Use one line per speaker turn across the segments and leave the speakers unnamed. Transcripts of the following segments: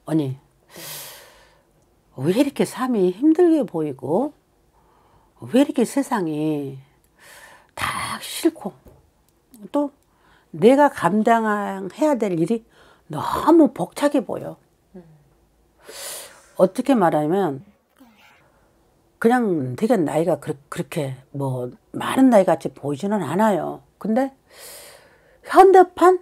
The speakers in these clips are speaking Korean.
언니, 왜 이렇게 삶이 힘들게 보이고, 왜 이렇게 세상이 다 싫고, 또 내가 감당해야 될 일이 너무 벅차게 보여. 어떻게 말하면, 그냥 되게 나이가 그렇게 뭐 많은 나이 같이 보이지는 않아요. 근데 현대판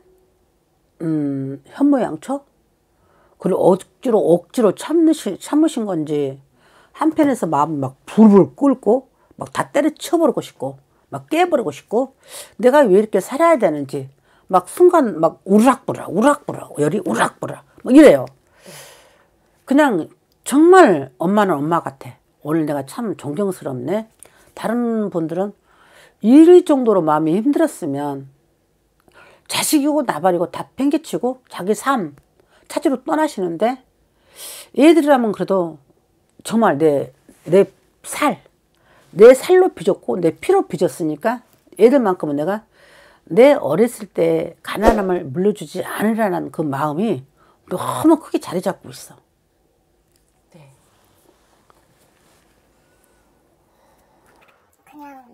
현모양처, 그리고 억지로 참으신 건지 한편에서 마음 막 불불 끓고 막 다 때려쳐버리고 싶고 막 깨버리고 싶고, 내가 왜 이렇게 살아야 되는지 막 순간 막 우락부락 열이 우락부락 막 이래요. 그냥 정말 엄마는 엄마 같아. 오늘 내가 참 존경스럽네. 다른 분들은 이 정도로 마음이 힘들었으면 자식이고 나발이고 다 팽개치고 자기 삶 찾으러 떠나시는데, 얘들이라면 그래도 정말 내 살로 빚었고 내 피로 빚었으니까 얘들만큼은 내가 내 어렸을 때 가난함을 물려주지 않으라는 그 마음이 너무 크게 자리 잡고 있어.
네. 그냥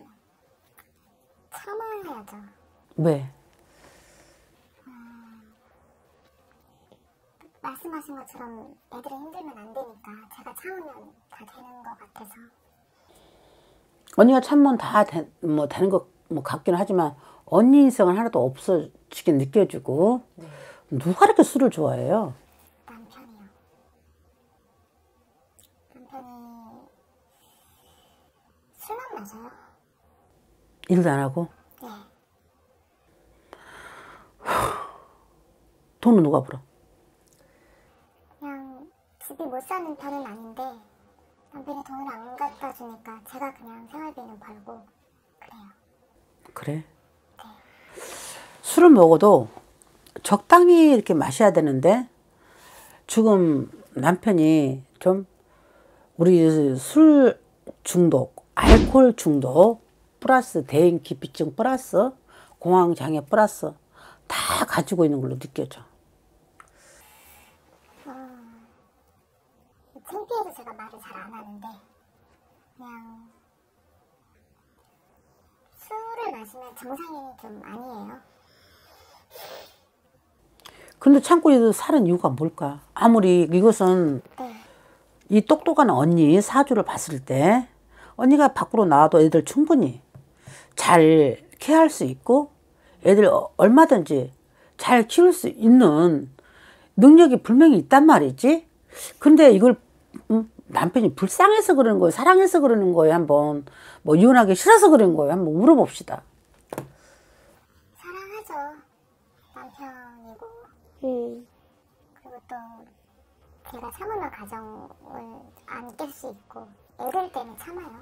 참아야죠.
왜?
말씀하신 것처럼 애들이 힘들면 안 되니까 제가 참으면 다 되는 것 같아서.
언니가 참으면 다 되는 것 같긴 하지만 언니 인생은 하나도 없어지게 느껴지고.
네.
누가 이렇게 술을 좋아해요?
남편이요. 남편이 술만 마셔요.
일도 안 하고?
네.
돈은 누가 벌어?
그냥 집이 못 사는 편은 아닌데 남편이 돈을 안 갖다 주니까 제가 그냥 생활비는 벌고 그래요.
그래?
네.
술을 먹어도 적당히 이렇게 마셔야 되는데, 지금 남편이 좀 우리 술 중독, 알코올 중독 플러스 대인 기피증 플러스 공황장애 플러스 다 가지고 있는 걸로 느껴져.
창피해서 제가 말을 잘 안 하는데 그냥 술을 마시면 정상인이 좀 아니에요.
근데 참고 있어도 사는 이유가 뭘까? 아무리 이것은
네.
이 똑똑한 언니 사주를 봤을 때 언니가 밖으로 나와도 애들 충분히 잘 케어할 수 있고 애들 얼마든지 잘 키울 수 있는 능력이 분명히 있단 말이지. 근데 이걸 남편이 불쌍해서 그러는 거예요? 사랑해서 그러는 거예요? 한번 뭐 이혼하기 싫어서 그러는 거예요? 한번 물어봅시다.
사랑하죠. 남편이고 그리고 또 제가 참으면 가정을 안 깰 수 있고 애들 때문에 참아요.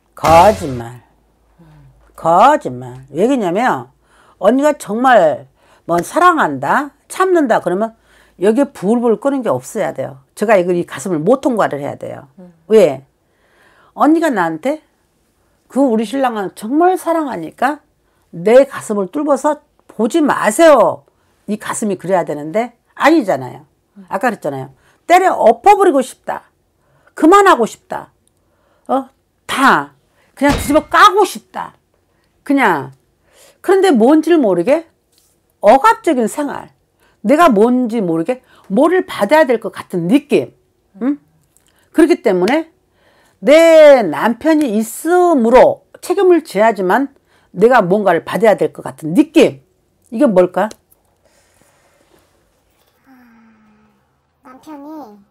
거짓말. 왜 그러냐면 언니가 정말 뭐 사랑한다, 참는다 그러면 여기에 불불 끄는 게 없어야 돼요. 제가 이 가슴을 못 통과를 해야 돼요. 왜? 언니가 나한테 우리 신랑은 정말 사랑하니까 내 가슴을 뚫어서 보지 마세요. 이 가슴이 그래야 되는데 아니잖아요. 아까 그랬잖아요. 때려 엎어버리고 싶다. 그만하고 싶다. 다 그냥 뒤집어 까고 싶다. 그냥. 그런데 뭔지를 모르게 억압적인 생활, 내가 뭔지 모르게 뭐를 받아야 될 것 같은 느낌. 그렇기 때문에 내 남편이 있음으로 책임을 져야지만 내가 뭔가를 받아야 될 것 같은 느낌. 이게 뭘까?
남편이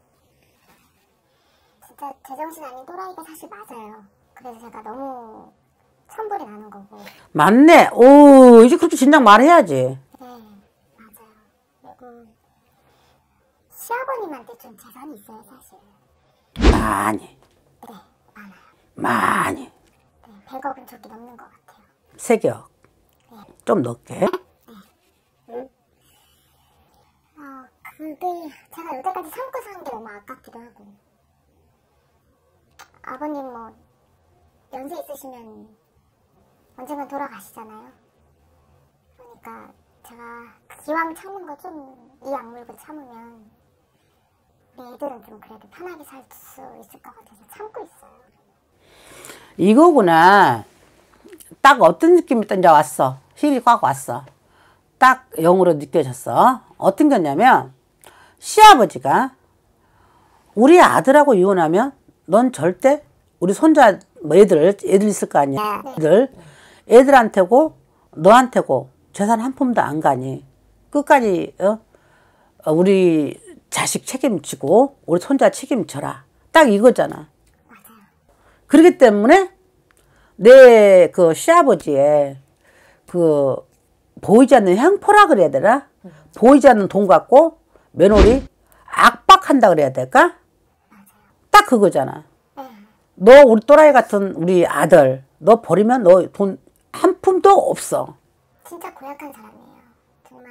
진짜 제정신 아닌 또라이가 사실 맞아요. 그래서 제가 너무 천불이 나는 거고.
맞네. 오, 이제 그렇게 진작 말해야지.
네, 맞아요. 그리고 시아버님한테 좀 재산이 있어요, 사실.
많이.
네, 많아요.
많이.
네, 100억은 조금 넘는 것 같아요.
세격.
네.
좀 넣게.
그게 제가 여태까지 참고 사는 게 너무 아깝기도 하고. 아버님 뭐 연세 있으시면 언젠간 돌아가시잖아요. 그러니까 제가 기왕 참은 거 좀 이 악물고 참으면 우리 애들은 좀 그래도 편하게 살 수 있을 것 같아서 참고 있어요.
이거구나. 딱 어떤 느낌이 딱 이제 왔어. 힐이 꽉 왔어. 딱 영으로 느껴졌어. 어떤 거냐면 시아버지가 우리 아들하고 이혼하면 넌 절대 우리 손자 뭐 애들 있을 거 아니야. 애들한테고 너한테고 재산 한 푼도 안 가니. 끝까지 우리 자식 책임지고 우리 손자 책임져라. 딱 이거잖아.
맞아요.
그렇기 때문에 내 그 시아버지의 그 보이지 않는 횡포라 그래야 되나? 보이지 않는 돈 갖고 며느리 압박한다 그래야 될까? 딱 그거잖아. 너 우리 또라이 같은 우리 아들 너 버리면 너 돈 한 푼도 없어.
진짜 고약한 사람이에요. 정말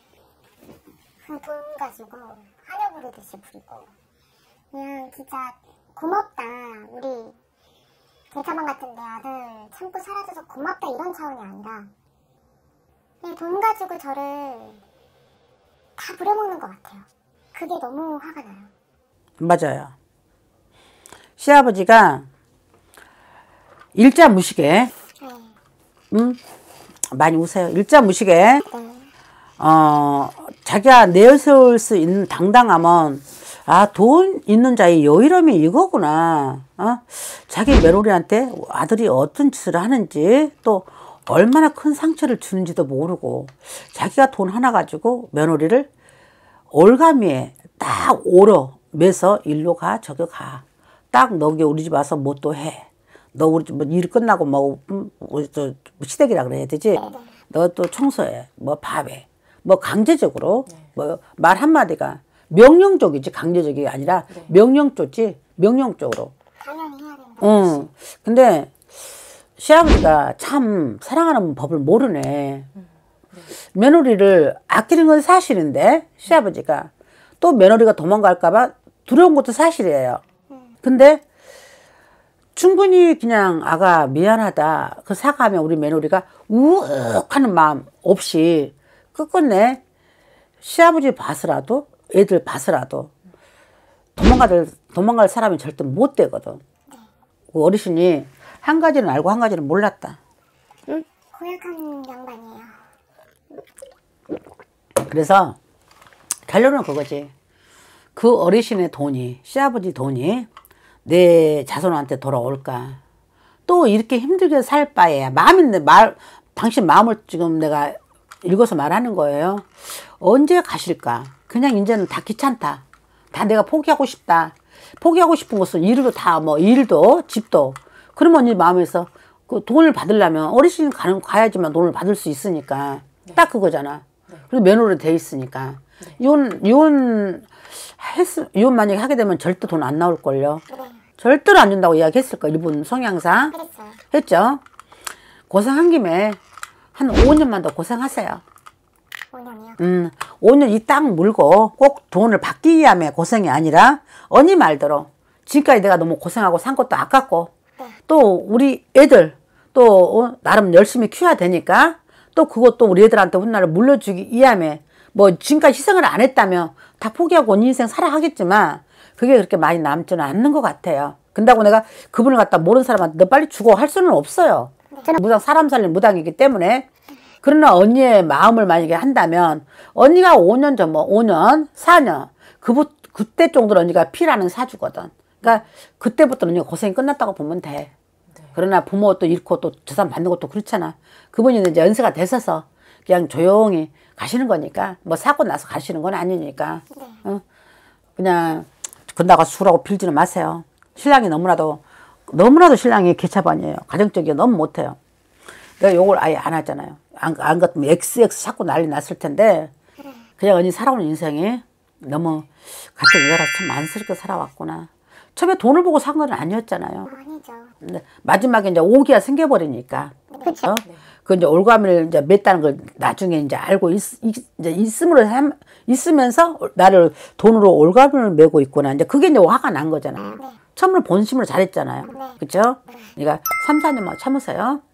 그 돈 가지고 하려 부르듯이 부리고 그냥 진짜 고맙다. 우리 대차방 같은 내 아들 참고 살아줘서 고맙다 이런 차원이 아니라 그냥 돈 가지고 저를 다 부려먹는 것 같아요. 그게 너무 화가 나요.
맞아요. 시아버지가 일자무식에 많이 우세요. 일자무식에 자기가 내세울 수 있는 당당함은 돈 있는 자의 여유로움이 이거구나. 자기 며느리한테 아들이 어떤 짓을 하는지 또 얼마나 큰 상처를 주는지도 모르고 자기가 돈 하나 가지고 며느리를 올가미에 딱 오러 매서 일로 가 저기 가. 딱 너기 우리 집 와서 뭐 또 해. 너 우리 집 뭐 일 끝나고 뭐 시댁이라 그래야 되지. 너 또 청소해. 뭐 밥해. 뭐 강제적으로 뭐 말 한마디가 명령적이지 강제적이 아니라 명령적이지 명령적으로.
당연히 해야 된다.
근데 시아버지가 참 사랑하는 법을 모르네. 며느리를 아끼는 건 사실인데 시아버지가 또 며느리가 도망갈까봐 두려운 것도 사실이에요. 근데 충분히 그냥 아가 미안하다 그 사과하면 우리 며느리가 우욱하는 마음 없이 끝끝내 시아버지 봐서라도 애들 봐서라도 도망갈 사람이 절대 못 되거든. 그 어르신이 한 가지는 알고 한 가지는 몰랐다. 응?
고약한 양반이에요.
그래서 결론은 그거지. 그 어르신의 돈이 시아버지 돈이 내 자손한테 돌아올까. 또 이렇게 힘들게 살 바에 마음인데 당신 마음을 지금 내가 읽어서 말하는 거예요. 언제 가실까. 그냥 이제는 다 귀찮다. 다 내가 포기하고 싶다. 포기하고 싶은 것은 일도 다 뭐 일도 집도. 그러면 이 마음에서 그 돈을 받으려면 어르신 가야지만 돈을 받을 수 있으니까. 딱 그거잖아. 그리고 면허로 돼 있으니까. 이혼 만약에 하게 되면 절대 돈 안 나올걸요. 절대로 안 준다고 이야기했을 거야. 일본 성향상. 했죠. 고생한 김에 한 5년만 더 고생하세요.
5년이요?
5년 이 땅 물고 꼭 돈을 받기 위함의 고생이 아니라 언니 말대로 지금까지 내가 너무 고생하고 산 것도 아깝고 또 우리 애들 또 나름 열심히 키워야 되니까 또 그것도 우리 애들한테 훗날을 물려주기 위함에 뭐 지금까지 희생을 안 했다면 다 포기하고 언니 인생 살아 하겠지만 그게 그렇게 많이 남지는 않는 것 같아요. 근다고 내가 그분을 갖다 모르는 사람한테 너 빨리 죽어 할 수는 없어요. 저는 무당 사람 살린 무당이기 때문에. 그러나 언니의 마음을 만약에 한다면 언니가 5년 전 뭐 5년 4년 그때 정도로 언니가 피라는 사주거든. 그러니까 그때부터 언니가 고생이 끝났다고 보면 돼. 그러나 부모 또 잃고 또 재산 받는 것도 그렇잖아. 그분이 이제 연세가 되셔서 그냥 조용히 가시는 거니까 뭐 사고 나서 가시는 건 아니니까 그냥 근다가 수라고 빌지는 마세요. 신랑이 너무나도 신랑이 개차반이에요. 가정적이게 너무 못해요. 내가 욕을 아예 안 하잖아요. 안 같으면 XX 자꾸 난리 났을 텐데 그냥 언니 살아오는 인생이 너무 같은 여자라서 참 안쓰럽게 살아왔구나. 처음에 돈을 보고 산 건 아니었잖아요.
아니죠.
근데 마지막에 이제 오기가 생겨버리니까.
그렇죠.
그 이제 올가미를 이제 맸다는 걸 나중에 이제 알고 있으면서 나를 돈으로 올가미를 메고 있구나. 이제 그게 이제 화가 난 거잖아요. 처음으로 본심으로 잘했잖아요. 그렇죠? 그러니까 3, 4년만 참으세요.